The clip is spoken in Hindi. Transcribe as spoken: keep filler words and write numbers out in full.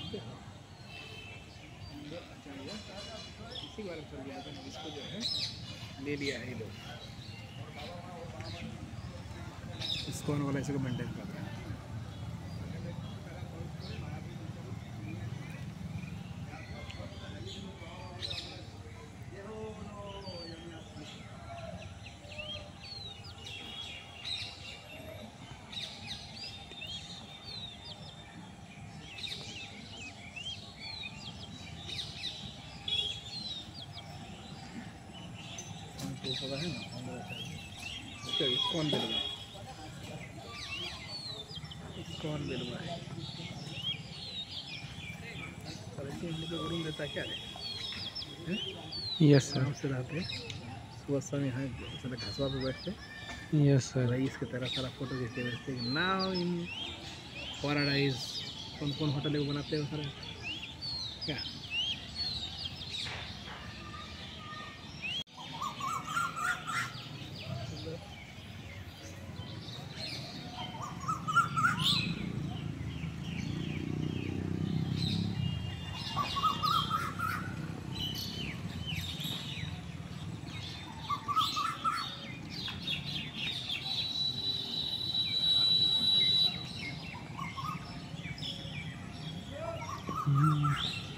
इसी बारे में लेकिन इसको जो है ले लिया है ये लोग, इस्कॉन वाला इसी को मेंटेन कर रहा है। तो है ना अच्छा, इस्कॉन बेलवा, इस्कॉन बेलवा है सर। ऐसे हम लोग को रूम देता क्या है? Yes sir. से रहते सुबह शाम यहाँ सारा घासवा पे बैठते, यस सर। रईस की तरह सारा फोटो खींचते बैठते। नाउ इन पैराडाइज कौन कौन होटल को बनाते हो सर क्या? हम्म।